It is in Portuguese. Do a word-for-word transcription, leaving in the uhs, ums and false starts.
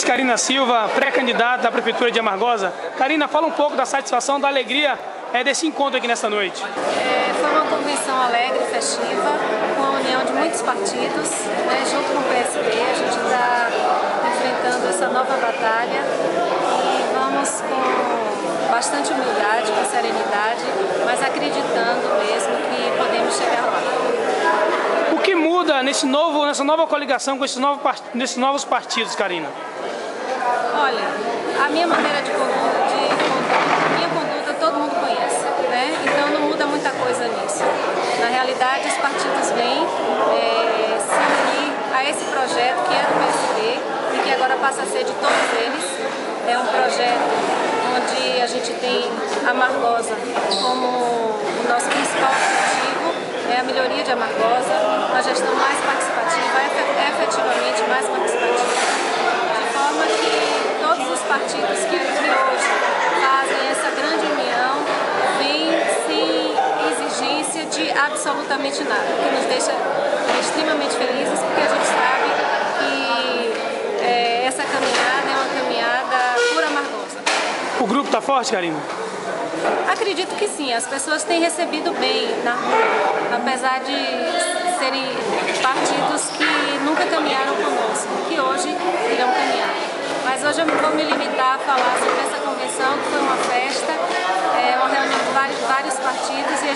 Karina Silva, pré-candidata à Prefeitura de Amargosa. Karina, fala um pouco da satisfação, da alegria é, desse encontro aqui nesta noite. É, foi uma convenção alegre, festiva, com a união de muitos partidos, né, junto com o P S B. A gente está enfrentando essa nova batalha e vamos com bastante humildade, com serenidade, mas acreditando mesmo que podemos chegar lá. O que muda nesse novo, nessa nova coligação com esses novos, nesses novos partidos, Karina? Olha, a minha maneira de conduta, de conduta, a minha conduta todo mundo conhece, né? Então não muda muita coisa nisso. Na realidade, os partidos vêm é, se unir a esse projeto que é do P S B e que agora passa a ser de todos eles. É um projeto onde a gente tem Amargosa como o nosso principal objetivo, é a melhoria de Amargosa, uma gestão mais participativa, efetivamente mais participativa, de forma que todos os partidos que, que hoje fazem essa grande união vêm sem exigência de absolutamente nada, o que nos deixa extremamente felizes, porque a gente sabe que é, essa caminhada é uma caminhada por Amargosa. O grupo está forte, Karina? Acredito que sim, as pessoas têm recebido bem na rua, apesar de serem partidos que nunca caminharam conosco, que hoje irão caminhar. Mas hoje eu vou me limitar a falar sobre essa convenção, que foi uma festa, é uma reunião de vários, vários partidos, e